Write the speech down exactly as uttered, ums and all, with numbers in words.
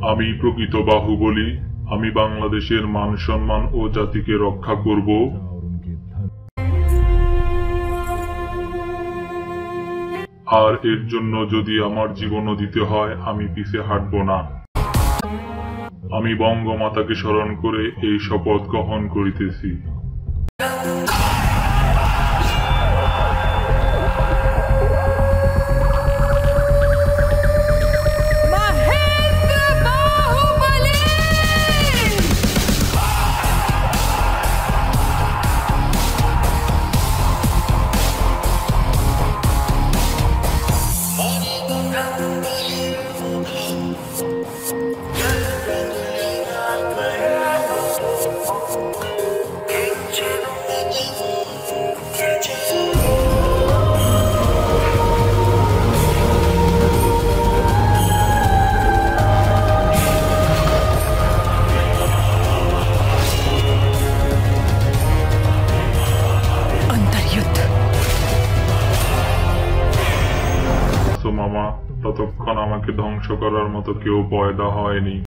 আমি প্রকৃত বাহুবলী। আমি বাংলাদেশের মান সম্মান ও জাতিকে রক্ষা করব। আর এর জন্য যদি আমার জীবনও দিতে হয়, আমি পিছে হাঁটব না। আমি বঙ্গমাতাকে স্মরণ করে এই শপথ গ্রহণ করিতেছি। মামা, ততক্ষণ আমাকে ধ্বংস করার মতো কেউ পয়দা হয়নি।